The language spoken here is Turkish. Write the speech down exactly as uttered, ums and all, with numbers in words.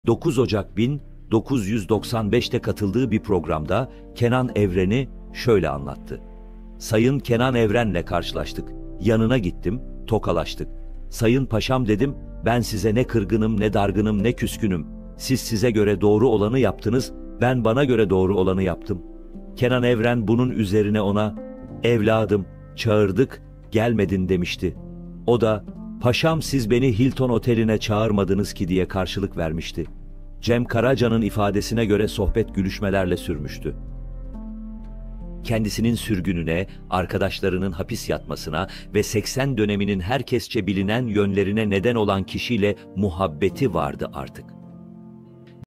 dokuz Ocak bin dokuz yüz doksan beş'te katıldığı bir programda Kenan Evren'i şöyle anlattı. Sayın Kenan Evren'le karşılaştık. Yanına gittim, tokalaştık. Sayın Paşam dedim, ben size ne kırgınım, ne dargınım, ne küskünüm. Siz size göre doğru olanı yaptınız, ben bana göre doğru olanı yaptım. Kenan Evren bunun üzerine ona, evladım, çağırdık, gelmedin demişti. O da, paşam siz beni Hilton Oteli'ne çağırmadınız ki diye karşılık vermişti. Cem Karaca'nın ifadesine göre sohbet gülüşmelerle sürmüştü. Kendisinin sürgününe, arkadaşlarının hapis yatmasına ve seksen döneminin herkesçe bilinen yönlerine neden olan kişiyle muhabbeti vardı artık.